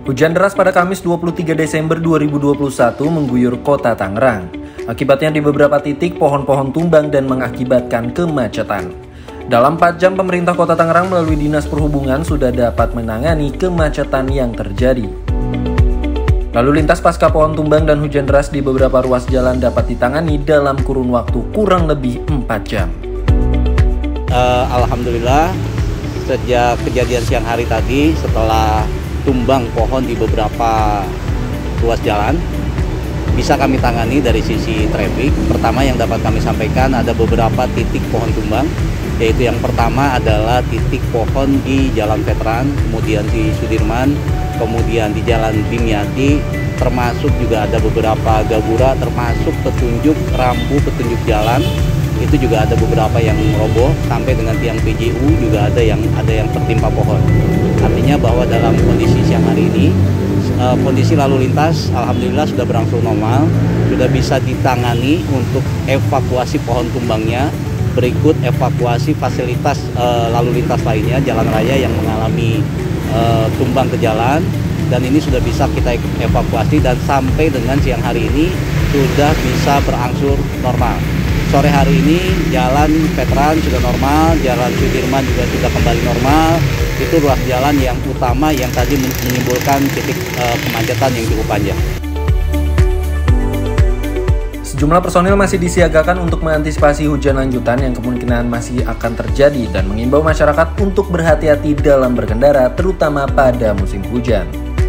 Hujan deras pada Kamis 23 Desember 2021 mengguyur kota Tangerang. Akibatnya di beberapa titik pohon-pohon tumbang dan mengakibatkan kemacetan. Dalam 4 jam pemerintah kota Tangerang melalui Dinas Perhubungan sudah dapat menangani kemacetan yang terjadi. Lalu lintas pasca pohon tumbang dan hujan deras di beberapa ruas jalan dapat ditangani dalam kurun waktu kurang lebih 4 jam. Alhamdulillah, sejak kejadian siang hari tadi setelah tumbang pohon di beberapa ruas jalan bisa kami tangani dari sisi traffic. Pertama yang dapat kami sampaikan ada beberapa titik pohon tumbang, yaitu yang pertama adalah titik pohon di Jalan Veteran, kemudian di Sudirman, kemudian di Jalan Dimyati, termasuk juga ada beberapa gabura, termasuk petunjuk rambu petunjuk jalan. Itu juga ada beberapa yang roboh, sampai dengan tiang PJU juga ada yang tertimpa pohon. Artinya bahwa dalam kondisi siang hari ini, kondisi lalu lintas alhamdulillah sudah berangsur normal, sudah bisa ditangani untuk evakuasi pohon tumbangnya. Berikut evakuasi fasilitas lalu lintas lainnya, jalan raya yang mengalami tumbang ke jalan, dan ini sudah bisa kita evakuasi dan sampai dengan siang hari ini sudah bisa berangsur normal. Sore hari ini Jalan Veteran sudah normal, Jalan Sudirman juga sudah kembali normal. Itu ruas jalan yang utama yang tadi menimbulkan titik kemacetan yang cukup panjang. Sejumlah personil masih disiagakan untuk mengantisipasi hujan lanjutan yang kemungkinan masih akan terjadi dan mengimbau masyarakat untuk berhati-hati dalam berkendara, terutama pada musim hujan.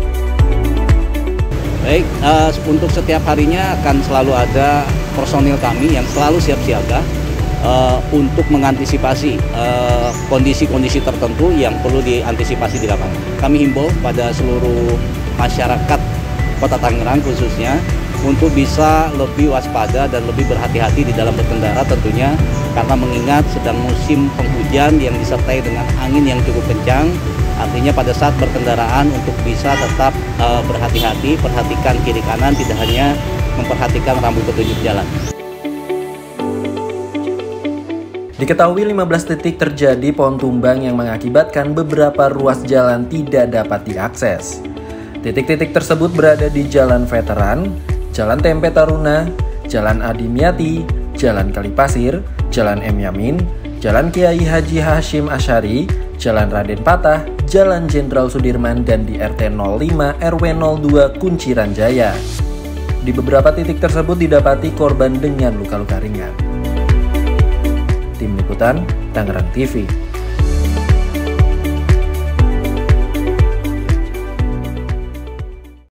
Baik, untuk setiap harinya akan selalu ada personil kami yang selalu siap siaga untuk mengantisipasi kondisi-kondisi tertentu yang perlu diantisipasi di lapangan. Kami himbau pada seluruh masyarakat Kota Tangerang khususnya untuk bisa lebih waspada dan lebih berhati-hati di dalam berkendara tentunya, karena mengingat sedang musim penghujan yang disertai dengan angin yang cukup kencang. Artinya pada saat berkendaraan untuk bisa tetap berhati-hati, perhatikan kiri kanan, tidak hanya memperhatikan rambu petunjuk jalan. Diketahui 15 titik terjadi pohon tumbang yang mengakibatkan beberapa ruas jalan tidak dapat diakses. Titik-titik tersebut berada di Jalan Veteran, Jalan Tempe Taruna, Jalan Adimyati, Jalan Kalipasir, Jalan M. Yamin, Jalan Kiai Haji Hashim Asyari, Jalan Raden Patah, Jalan Jenderal Sudirman, dan di RT 05 RW 02 Kunciran Jaya. Di beberapa titik tersebut didapati korban dengan luka-luka ringan. Tim Liputan, Tangerang TV.